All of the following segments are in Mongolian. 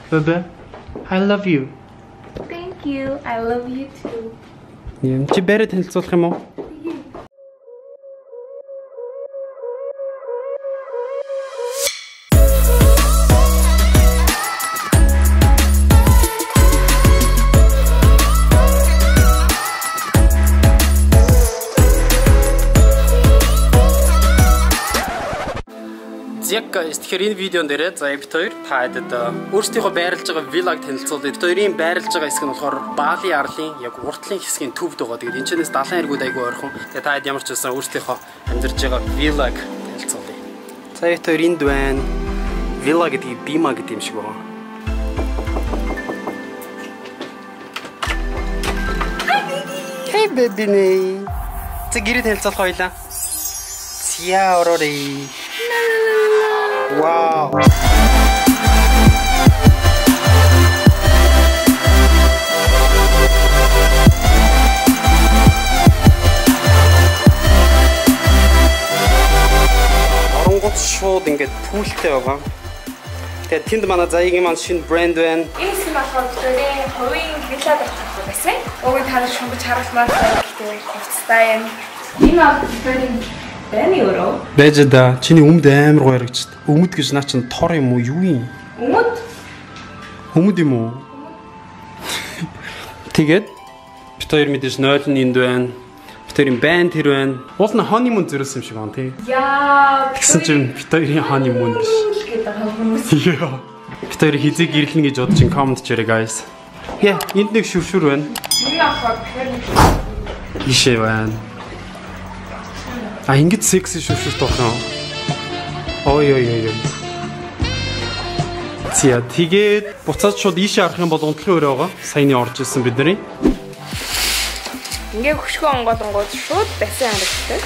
Bebe, I love you. Thank you. I love you too. Чи бэрэ танилцуулах юм уу? Яг тэгэхээр энэ видеон дээр за бид хоёр та хэд өөрсдийнхөө байрлаж байгаа vlog танилцуулъя. Бид хоёрын байрлаж байгаа хэсэг нь болохоор Баали арлын яг уртлын хэсгийн төвд байгаа. Тэгээд энэ чэнэс далайн эргүүд айгүй ойрхон. Тэгээд та хэд ямар ч байсан өөрсдийнхөө амьдарч байгаа vlog танилцуулъя. За бид хоёр энд байна. Vlog гэдэг бима гэдэг юм шиг байна. Hey baby. Тэг гэрээ танилцуулах хоёлаа. Зя орорей. Wow. Оронгот шууд ингээд пүүлтэй байгаа. Тэгээд тэнд манай заяагийн маань шинэ брэнд байна. Энэ смартфон дээр хувийн вилла авах байсан. Уг нь танаас шумбаж харуулмаар гэдэг хувцастай юм. Энэ авторын Бэни өрөө. Бэжэда чиний өмд амар гоё харагдчих. Өмд гэж наа чин тор юм уу юу юм? Өмд? Өмд юм уу? Тэгээд бид хоёр мэдээж 0 энд байна. Бид хоёрын банд тэр байна. Уул нь honeymoon зэрэлсэн юм шиг байна тий. Яа. Тэгсэн чинь бид хоёрын honeymoon биш. гэдэг хүмүүс. Яа. Бид хоёр хизээ ирлэн гэж бодож ин коммент чирээ guys. Яа, энд нэг шүршүр байна. Миний авах гэхээр Ишээ байна. А ингэж секси шүршүр тоох юм. Ой. Зя тэгээд буцаад шууд ийшээ арах юм бол унтлын өрөө байгаа. Саяны орж ирсэн бидний. ингээ хөшгөө онгоолонгууд шууд бассейн харагддаг.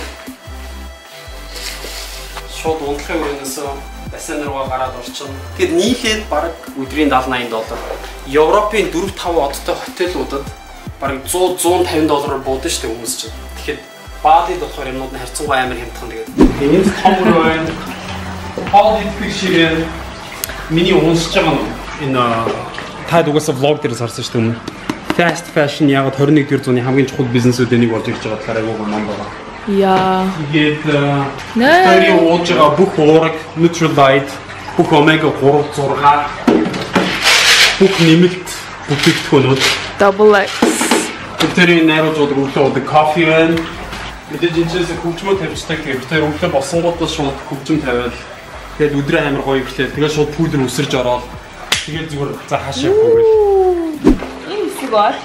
Шууд унтлын өрөөнөөс бассейн руугаа гараад орчихно. Тэгээд нийлээд бараг өдрийн $70-80. Европын 4-5 одтой хотелуудад бараг $100-150 буудаг шүү дээ хүмүүс чинь. Тэгэхээр Баалид болохоор юмнууд нь харьцангуй амар хямдхан тэгээд. Энд том өрөө байна. Хоол идэх шиг байна. Миний унсаж байгаа нь энэ таад угаасаа влог дээрээс харсан шүү дээ. Fast fashion яг 21-р зууны хамгийн чухал бизнесүүдийн нэг болж ирж байгаа болохоор айгүй гомон байгаа. Яа. Тэгээд тэрийн ууж байгаа бүх уураг, Nutrilite, бүх омега 3, 6, бүх нэмэлт бүтээгдэхүүнүүд. Double X. Тэрийн найруулж байгаа өглөө кофе байна. Мэдээж энэчээс хөгжмөө тавьчихдаг. Тэгээд тэр өглөө босонгуудаа шууд хөгжим тавиад тэгээд өдрөө амар гоё ирлээ. Тэгээд шууд пүүдэр өсөрж ороод тэгээд зүгээр за хаашаа явах Энэ хэсэг бол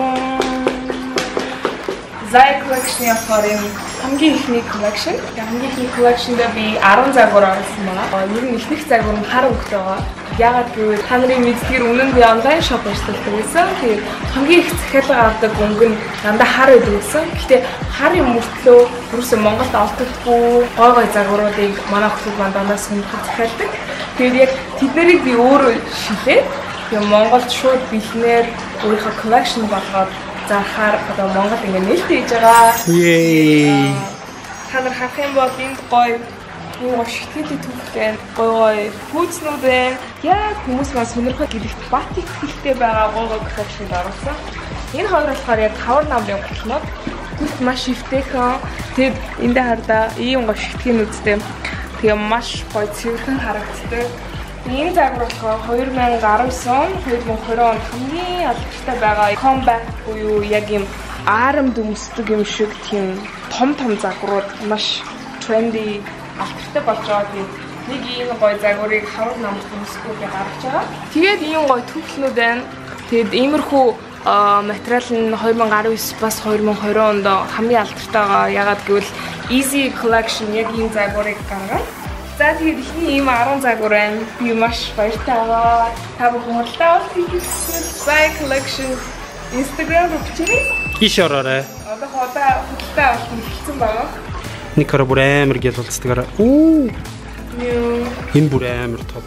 Zai collection яхаар юм хамгийн ихний collection. Хамгийн ихний collection-д би 10 загвар оруулсан байна. Ер нь ихнийх загвар нь хар өнгөтэй байгаа. Ягаад гэвэл та нарын мэддгээр өмнө нь би онлайн шоп ажилладаг байсан. Тэгээд хамгийн их захиалга авдаг өнгө нь дандаа хар байдаг байсан. Гэхдээ харын мөртлөө ерөөсөө Монголд олддоггүй гой загваруудыг манай хүмүүс дандаа сонирхож захиалдаг. Тэгээд яг тэднийг би өөрөө шилээд тэгээд Монголд шууд бэлнээр өөрийнхөө collection болгоод захаар одоо Монгол ингэ нээлттэй хийж байгаа. Yay. Та нар харах юм бол энд гоё шитгэдэг түүхтэй гоё хүүцнүүд байна. Яг хүмүүс маань сонирхол гэдэгт батик хэлтэй байгаа гоё collection оруулсан. Энэ хоёр болохоор яг хавар намрын голнод гүрт маш ивтэйхэн. Тэгэд эндээ хардаа ийм гоё шитгэн үстэй. Тэгээ маш гоё цэвэрхэн харагддаг. Энэ загвар болохоор 2019, 2020 онд хамгийн алдартай байгаа comeback буюу яг юм арам дөмсдөг юм шиг тийм том загварууд маш trendy алдартай болж байгаа. Нэг ийм гоё загварыг хавар намт дөмсгөө гаргаж байгаа. Тэгээд ийм гоё түүхлнүүд байна. Тэгээд иймэрхүү материал нь 2019 бас 2020 онд хамгийн алдартай байгаа. Ягаад гэвэл Easy Collection яг ийм загварыг гаргаад. За тэгээд ихний ийм 10 загвар байна. Би маш баяртай байгаа. Та бүхэн хуралдаа авах Zai collection Instagram руу бичээрэй. Иш ороорой. Одоо хуралдаа авах хэлсэн байгаа. Нэг хараа бүр амар гэл болцдогаараа. Үу. Энэ бүр амар тод.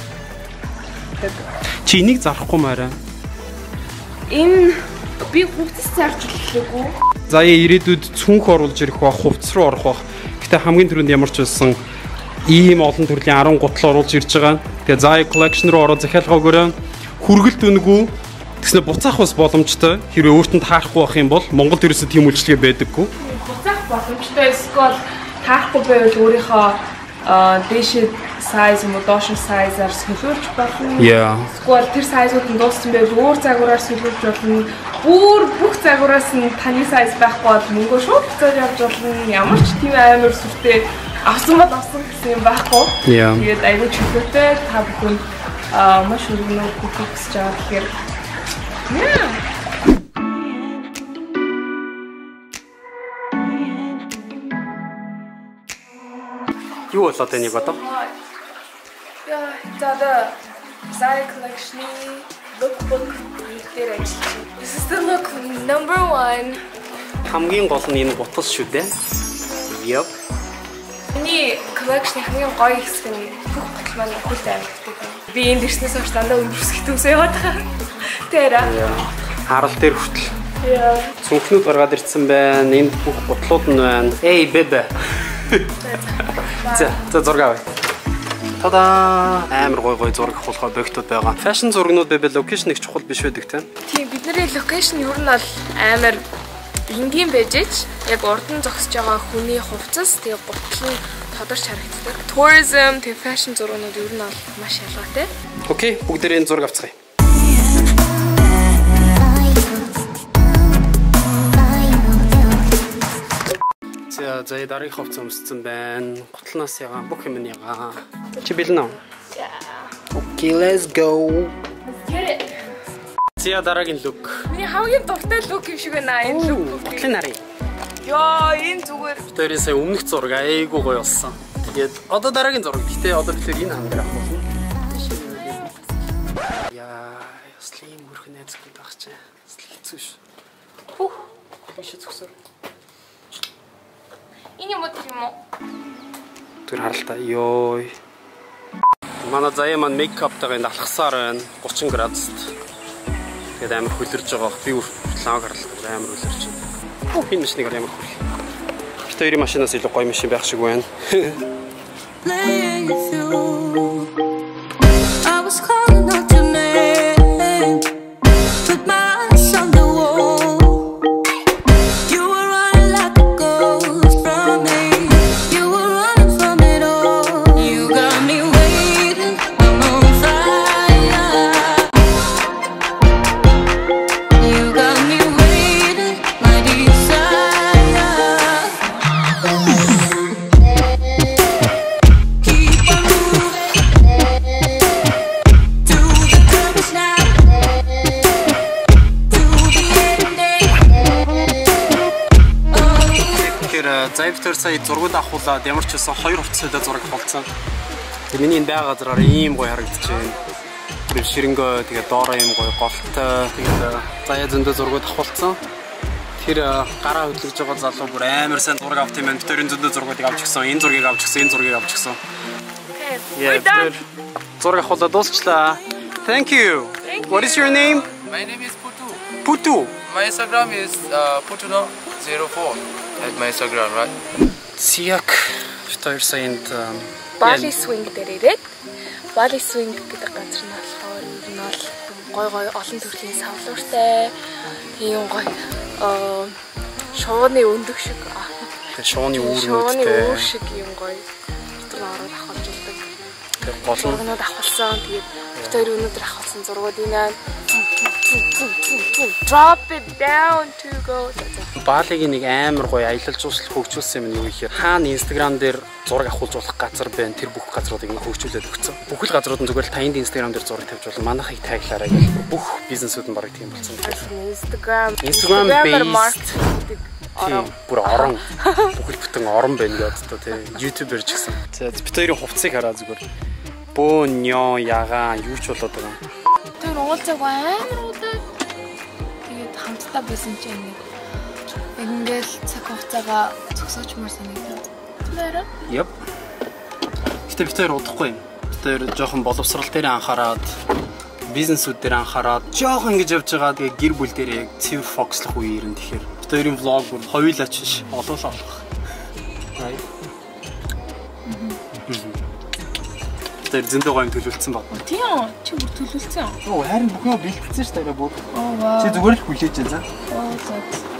Чи энийг зарахгүй маарай. Энэ би хувцас зарж хэллээгүй. Заяа ирээдүйд цүнх оруулж ирэх ба хувцас руу орох бах. Гэтэ хамгийн түрүүнд ямар ч байсан ийм олон төрлийн 10 гутал оруулж ирж байгаа. Тэгээ Zai collection руу ороод захиалгаа өгөөрэй. хүргэлт үнэгүй тэгснэ буцаах бас боломжтой. Хэрвээ өөртөө таарахгүй байх юм бол Монголд ерөөсөө тийм үйлчлэгээ байдаггүй. Буцаах боломжтой эсвэл таахгүй байвал өөрийнхөө дээшээ size юм уу доошин size-аар солиулж болно. Эсвэл тэр size-ууд нь дууссан байвал өөр загвараар солиулж болно. Бүх загвараас нь таны size байхгүй бол мөнгөө шууд буцаад явж болно. Ямар ч тийм амар сүртэй авсан бол авсан гэсэн юм байхгүй. Тэгээд аягүй чөлөөтэй та бүхэн маш өргөнөө бүхэл гэж байгаа тэгэхээр юу болоод байна одоо? За Zara collection-ы lookbook дээр ажиллаж. This is the look number 1. Хамгийн гол нь энэ бутас шүү дээ. Yup. Миний collection-ы хамгийн гоё хэсэг нь бүх бутал маань хүлт амтдаг. Би энд ирснээс хойш дандаа өндрөсгөх төсөө яваад байгаа. Тэр харал дээр хүртэл. Цүнхнүүд гаргаад ирсэн байна. Энд бүх бутлууд нь байна. Эй бэбэ. За зураг авъя. Тада амар гой зураг авахлахаа богтод байгаа. Fashion зургнууд байвал локейшн их чухал биш байдаг тийм. Тийм бидний локейшн ер нь бол амар энгийн байж ич яг урд нь зогсож байгаа хүний хувцас тэгээ гутал нь тодорч харагддаг. Tourism тэгээ fashion зургнууд ер нь бол маш ялгаатай. Окей, бүгдээрээ энэ зураг авцгаая. За дараагийн хувцас өмссөн байна. Гутлнаас ягаа бүх юм ягаа. Чи бэлэн үү? Окей, let's go. Get it. За дараагийн look. Миний хамгийн дуртай look юм шиг байна энэ look. Гутлын нарыг. Яа, энэ зүгээр. Тэр сая өмнөх зураг айгуу гоё болсон. Тэгээд одоо дараагийн зураг. Гэтэ одоо бид энэ хам дээр авах болно. Яа, слим мөрхөн найзгүй байх чи. Хэцүү ш. Биш зөвсөр. Энэ юм уу? Тэр харалтаа ёо. Манай заяа маань мейкаптайгаа алхасаар байна. 30 градуст. Тэгээд амар хөлөрж байгаа. Би лаг харалтаа амар хөлөрж байна. Энэ машиныг амар хөл. Бид хоёрын машинаас илүү гоё машин байх шиг байна. Завтар сая зургууд авахулаад ямар ч байсан 2 хувцастай зураг болцсон. Тэг миний энэ байга газраар ийм гоё харагдаж байна. Тэр ширэнгөө тэгээ доороо ийм гоё голтой. Тэгээд заяа зөндөө зургууд авахулсан. Тэр гараа хөдлөж байгаа залуу бүр амар сайн зураг авт юм байна. Би тэрийн зөндөө зургуудыг авч гисэн. Энэ зургийг авч гисэн, энэ зургийг авч гисэн. Тэр зураг авахулаад дуусчлаа. Thank you. What is your name? My name is Putu. Putu. My Instagram is putuno04. At my Instagram, right? Siak. Втор сайнд Bali swing дээр ирээд Bali swing гэдэг газар нь болохоор ер нь бол гой олон төрлийн савлууртай ийм гой шууны өндөг шиг шууны үүрнүүдтэй шиг ийм гой тэр ороод авахулдаг. Тэр гол нь авахулсан. Тэгээд втор өнөдөр авахулсан зургууд энэ drop it down to go. Балиг нэг амар гоё аялал жуулчлал хөгжүүлсэн юм юу гэхээр хаана Instagram дээр зураг авахулж болох газар байна. Тэр бүх газруудыг хөгжүүлээд өгсөн. Бүхэл газрууд нь зүгээр л танд Instagram дээр зураг тавьж болно. Манайхыг таглаарай гэх бүх бизнесүүд нь бараг тийм болсон. Instagram based бүр орон бүхэл бүтэн орон байна гэдэг одоо тийм YouTuber ч гэсэн. За бид хоёрын хувцсыг хараа зүгээр. Бөө нё ягаан юу ч болоод байгаа. Тэр уулзаг амар удаа. Тэгээд хамтдаа байсан чинь ингээл цаг хугацаагаа зогсоочмор санагдав. Тэрэ? Yep. Гэтэ бид хоёр удахгүй юм. Бид хоёр жоохон боловсрал дээр анхаарад, бизнесүүд дээр анхаарад, жоохон ингэж явж байгаа. Тэгээ гэр бүл дээр яг цэвэр фокуслах үе ирэн тэгэхээр бид хоёрын влог бүр хоёулаач биш, олоолаа болох. Right. дээр зөндөө гоё юм төлөвлөсөн баг. Тийм чи бүр төлөвлөсөн. Оо харин бүх юм бэлтгэсэн ш тагаа бүр. Оо вау. Чи зүгээр л хүлээж за. Оо за.